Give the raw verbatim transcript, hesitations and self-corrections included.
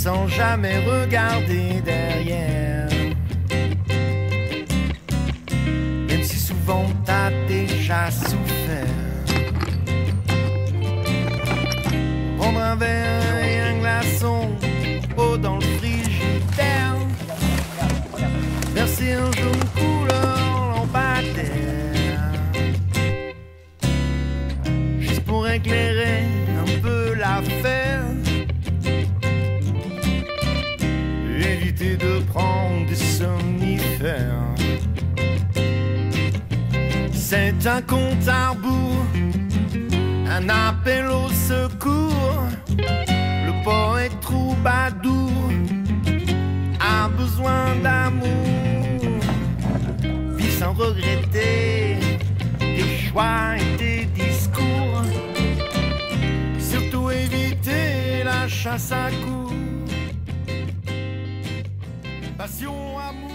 sans jamais regarder derrière. Même si souvent t'as déjà souffert. Prendre un verre et un glaçon, eau dans le frigidaire, verser un jaune couleur lampadaire, juste pour éclairer un peu l'affaire. Éviter de prendre des somnifères. C'est un compte à rebours, un appel au secours. Le poète troubadour a besoin d'amour. Vivre sans regretter tes choix et tes discours. Surtout éviter la chasse à courre. Passion, amour.